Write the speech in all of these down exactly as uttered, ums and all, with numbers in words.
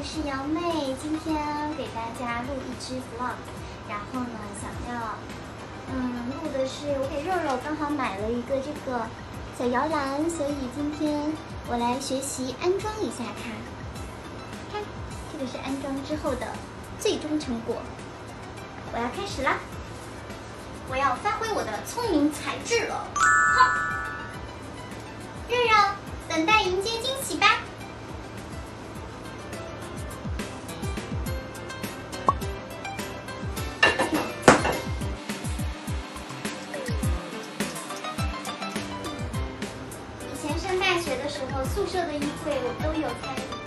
是瑶妹，今天给大家录一支 vlog， 然后呢，想要嗯录的是我给肉肉刚好买了一个这个小摇篮，所以今天我来学习安装一下它。看，这个是安装之后的最终成果。我要开始啦！我要发挥我的聪明才智了。好，肉肉，等待迎接惊喜吧。 上大学的时候，宿舍的议会我都有参与。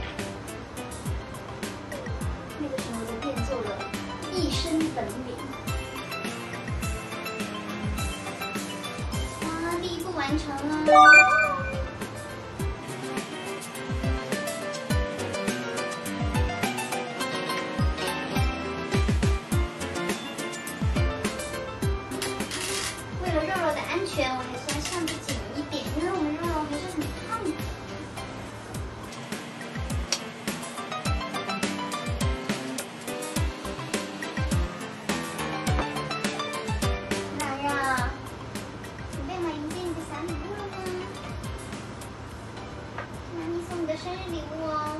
那个时候就练就了一身本领。啊，第一步完成了。为了肉肉的安全，我还是要上得紧一点，因为我们肉肉还是很胖的。娜娜，准备好迎接你的小礼物了吗？是妈咪送你的生日礼物哦。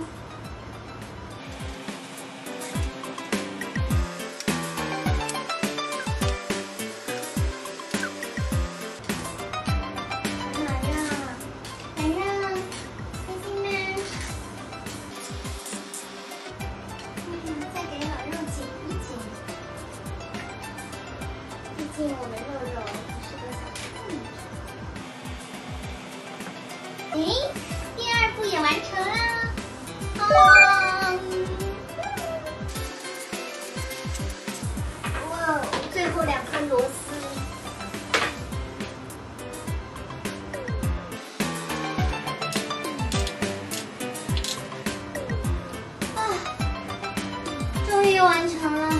我们肉肉是个小胖子。哎，第二步也完成啦！哦，哇，最后两颗螺丝。啊，终于完成了。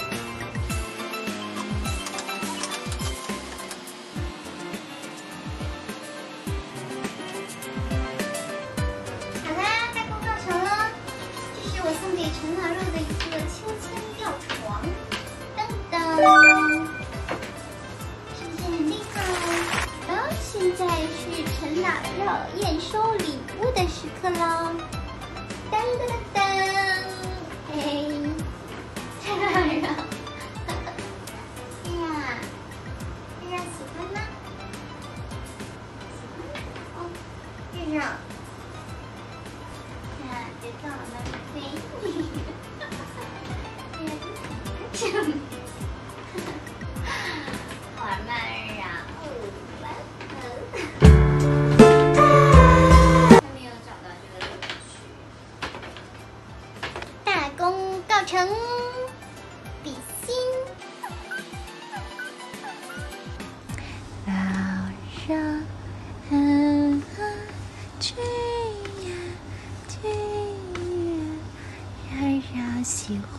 送给陈老肉的一个秋千吊床，噔噔，是不是很厉害？哦，现在是陈老肉验收礼物的时刻喽！噔噔噔噔，嘿，陈老肉，哎呀，月亮喜欢吗？喜欢哦，月亮。 别撞了妈咪飞！好慢啊！还没有找到这个乐趣。大功告成，比心。 老肉，嗯啊，去。 肉肉喜欢。